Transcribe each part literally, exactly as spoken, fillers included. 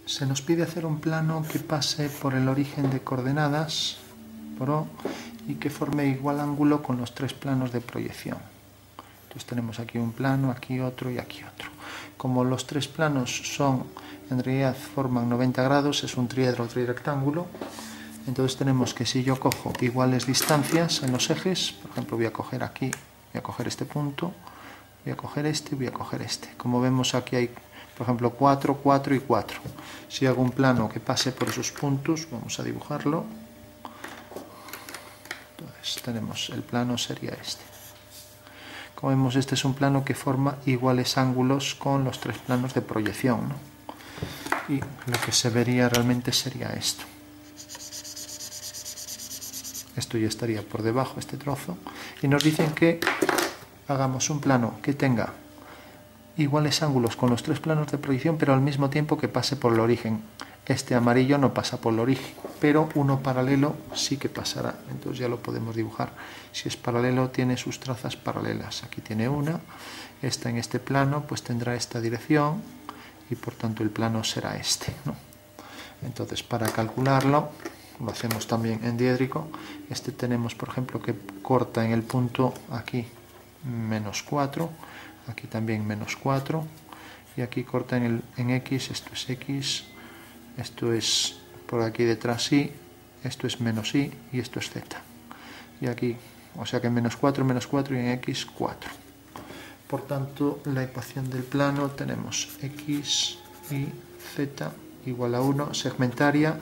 se nos pide hacer un plano que pase por el origen de coordenadas, por O, y que forme igual ángulo con los tres planos de proyección. Entonces tenemos aquí un plano, aquí otro y aquí otro. Como los tres planos son, en realidad forman noventa grados, es un triedro o trirectángulo, entonces tenemos que si yo cojo iguales distancias en los ejes, por ejemplo voy a coger aquí, voy a coger este punto, voy a coger este y voy a coger este. Como vemos aquí hay, por ejemplo, cuatro, cuatro y cuatro. Si hago un plano que pase por esos puntos, vamos a dibujarlo. Entonces tenemos, el plano sería este. Como vemos, este es un plano que forma iguales ángulos con los tres planos de proyección, ¿no? Y lo que se vería realmente sería esto. Esto ya estaría por debajo, este trozo. Y nos dicen que hagamos un plano que tenga iguales ángulos con los tres planos de proyección, pero al mismo tiempo que pase por el origen. Este amarillo no pasa por el origen, pero uno paralelo sí que pasará. Entonces ya lo podemos dibujar. Si es paralelo, tiene sus trazas paralelas. Aquí tiene una. Esta en este plano pues tendrá esta dirección y por tanto el plano será este, ¿no? Entonces para calcularlo, lo hacemos también en diédrico. Este tenemos, por ejemplo, que corta en el punto aquí menos cuatro, aquí también menos cuatro, y aquí corta en, el, en X, esto es X, esto es por aquí detrás Y, esto es menos Y y esto es Z. Y aquí, o sea que menos cuatro, menos cuatro y en X cuatro. Por tanto, la ecuación del plano tenemos X y Z igual a uno, segmentaria.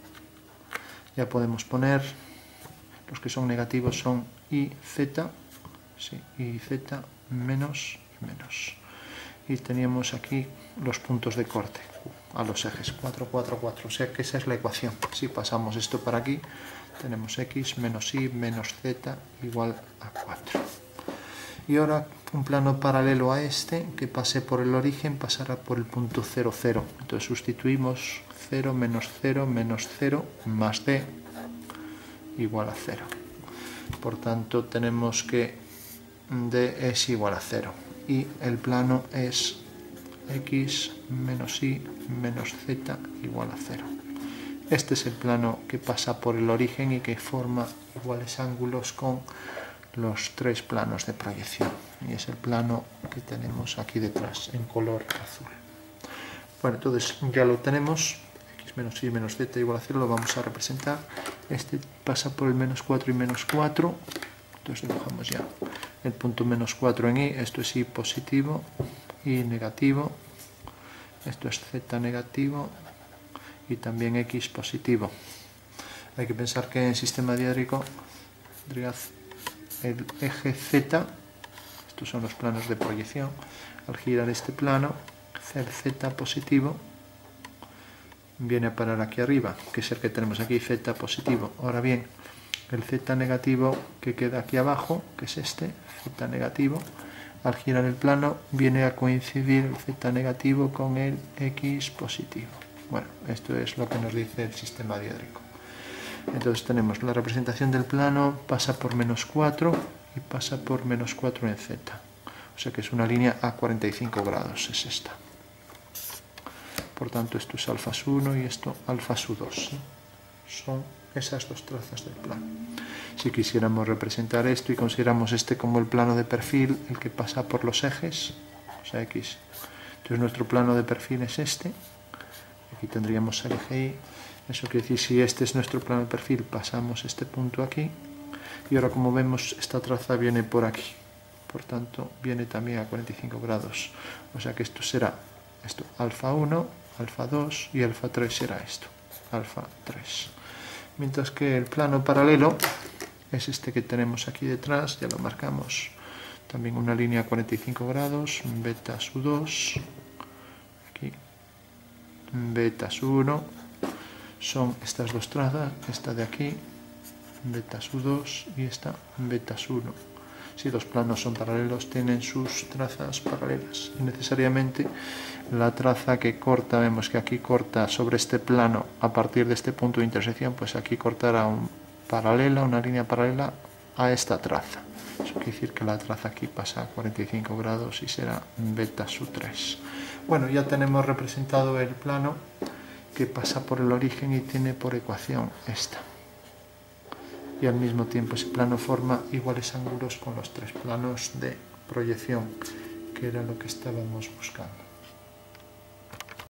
Ya podemos poner, los que son negativos son Y, Z, sí, Y, Z, menos y menos. Y teníamos aquí los puntos de corte a los ejes, cuatro, cuatro, cuatro. O sea que esa es la ecuación. Si pasamos esto para aquí, tenemos X menos Y menos Z igual a cuatro. Y ahora un plano paralelo a este, que pase por el origen, pasará por el punto cero, cero. Entonces sustituimos cero menos cero menos cero más D igual a cero. Por tanto tenemos que D es igual a cero y el plano es X menos Y menos Z igual a cero. Este es el plano que pasa por el origen y que forma iguales ángulos con los tres planos de proyección, y es el plano que tenemos aquí detrás en color azul. Bueno, entonces ya lo tenemos, X menos Y menos Z igual a cero, lo vamos a representar. Este pasa por el menos cuatro y menos cuatro, entonces dibujamos ya el punto menos cuatro en Y, esto es Y positivo, Y negativo, esto es Z negativo y también X positivo. Hay que pensar que en el sistema diédrico tendría el eje Z, estos son los planos de proyección, al girar este plano, el Z positivo viene a parar aquí arriba, que es el que tenemos aquí, Z positivo. Ahora bien, el Z negativo que queda aquí abajo, que es este, Z negativo, al girar el plano viene a coincidir el Z negativo con el X positivo. Bueno, esto es lo que nos dice el sistema diédrico. Entonces tenemos la representación del plano, pasa por menos cuatro y pasa por menos cuatro en Z. O sea que es una línea a cuarenta y cinco grados, es esta. Por tanto, esto es alfa uno y esto alfa dos. Son esas dos trazas del plano. Si quisiéramos representar esto y consideramos este como el plano de perfil, el que pasa por los ejes, o sea, X. Entonces nuestro plano de perfil es este. Aquí tendríamos el eje Y. Eso quiere decir, si este es nuestro plano de perfil, pasamos este punto aquí. Y ahora, como vemos, esta traza viene por aquí. Por tanto, viene también a cuarenta y cinco grados. O sea que esto será esto, alfa uno, alfa dos y alfa tres será esto, alfa tres. Mientras que el plano paralelo es este que tenemos aquí detrás, ya lo marcamos. También una línea a cuarenta y cinco grados, beta su dos, aquí, beta su uno. Son estas dos trazas, esta de aquí, beta su dos y esta beta su uno. Si los planos son paralelos, tienen sus trazas paralelas. Y necesariamente la traza que corta, vemos que aquí corta sobre este plano a partir de este punto de intersección, pues aquí cortará un paralela, una línea paralela a esta traza. Eso quiere decir que la traza aquí pasa a cuarenta y cinco grados y será beta su tres. Bueno, ya tenemos representado el plano que pasa por el origen y tiene por ecuación esta. Y al mismo tiempo ese plano forma iguales ángulos con los tres planos de proyección, que era lo que estábamos buscando.